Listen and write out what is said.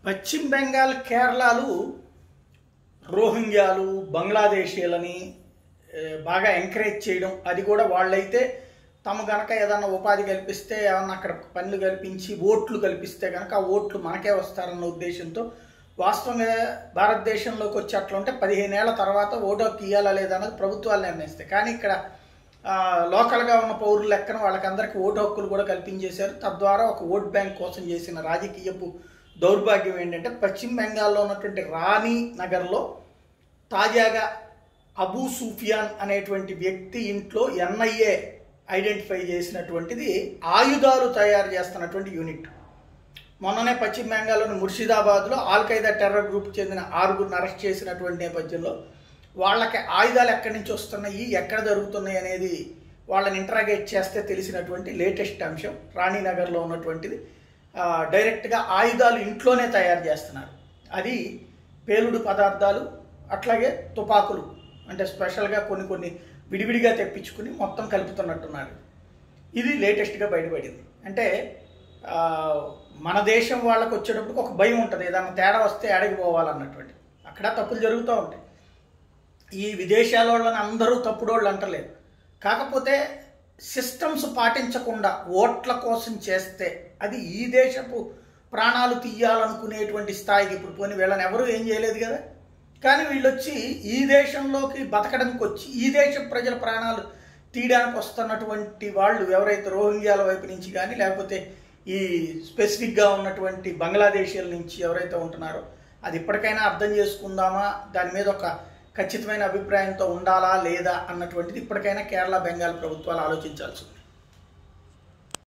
పశ్చిమ బెంగాల్ కేరళలు రోహింగ్యాలు బంగ్లాదేశీయులని బాగా ఎంకరేజ్ చేయడం, అది కూడా వాళ్ళైతే తమ గనక ఏదన్నా ఉపాధి కల్పిస్తే ఏమన్నా అక్కడ పనులు కల్పించి ఓట్లు కల్పిస్తే కనుక ఆ ఓట్లు మనకే వస్తారన్న ఉద్దేశంతో వాస్తవంగా భారతదేశంలోకి వచ్చి అట్లుంటే 15 ఏళ్ల తర్వాత ఓటు హక్కు ఇవ్వాలా లేదా అన్నది ప్రభుత్వాలు నిర్ణయిస్తాయి. కానీ ఇక్కడ లోకల్గా ఉన్న పౌరుల లెక్కన వాళ్ళకందరికీ ఓటు హక్కులు కూడా కల్పించేశారు. తద్వారా ఒక ఓట్ బ్యాంక్ కోసం చేసిన రాజకీయపు దౌర్భాగ్యం ఏంటంటే పశ్చిమ బెంగాల్లో ఉన్నటువంటి రాణి నగర్లో తాజాగా అబూ సుఫియాన్ అనేటువంటి వ్యక్తి ఇంట్లో ఎన్ఐఏ ఐడెంటిఫై చేసినటువంటిది ఆయుధాలు తయారు చేస్తున్నటువంటి యూనిట్. మొన్ననే పశ్చిమ బెంగాల్లోని ముర్షిదాబాద్లో ఆల్-ఖైదా టెర్రర్ గ్రూప్కి చెందిన 6గురిని అరెస్ట్ చేసినటువంటి నేపథ్యంలో వాళ్ళకి ఆయుధాలు ఎక్కడి నుంచి వస్తున్నాయి, ఎక్కడ జరుగుతున్నాయి అనేది వాళ్ళని ఇంటరాగేట్ చేస్తే తెలిసినటువంటి లేటెస్ట్ అంశం. రాణినగర్లో ఉన్నటువంటిది డైరెక్ట్గా ఆయుధాలు ఇంట్లోనే తయారు చేస్తున్నారు. అది పేలుడు పదార్థాలు, అట్లాగే తుపాకులు, అంటే స్పెషల్గా కొన్ని విడివిడిగా తెప్పించుకుని మొత్తం కలుపుతున్నట్టున్నారు. ఇది లేటెస్ట్గా బయటపడింది. అంటే మన దేశం వాళ్ళకు వచ్చేటప్పుడు ఒక భయం ఉంటుంది, ఏదైనా తేడా వస్తే అడిగిపోవాలన్నటువంటి. అక్కడ తప్పులు జరుగుతూ ఉంటాయి. ఈ విదేశాల వాళ్ళని అందరూ తప్పుడోళ్ళు అంటలేదు. కాకపోతే సిస్టమ్స్ పాటించకుండా ఓట్ల కోసం చేస్తే అది ఈ దేశపు ప్రాణాలు తీయాలనుకునేటువంటి స్థాయికి ఇప్పుడు పోనీ వీళ్ళని ఎవరూ ఏం చేయలేదు కదా. కానీ వీళ్ళు వచ్చి ఈ దేశంలోకి బతకడానికి వచ్చి ఈ దేశ ప్రజల ప్రాణాలు తీయడానికి వస్తున్నటువంటి వాళ్ళు ఎవరైతే రోహింగ్యాల వైపు నుంచి కానీ లేకపోతే ఈ స్పెసిఫిక్గా ఉన్నటువంటి బంగ్లాదేశీల నుంచి ఎవరైతే ఉంటున్నారో అది ఇప్పటికైనా అర్థం చేసుకుందామా, దాని మీద ఒక ఖచ్చితమైన అభిప్రాయంతో ఉండాలా లేదా అన్నటువంటిది ఇప్పటికైనా కేరళ బెంగాల్ ప్రభుత్వాలు ఆలోచించాల్సి ఉంది.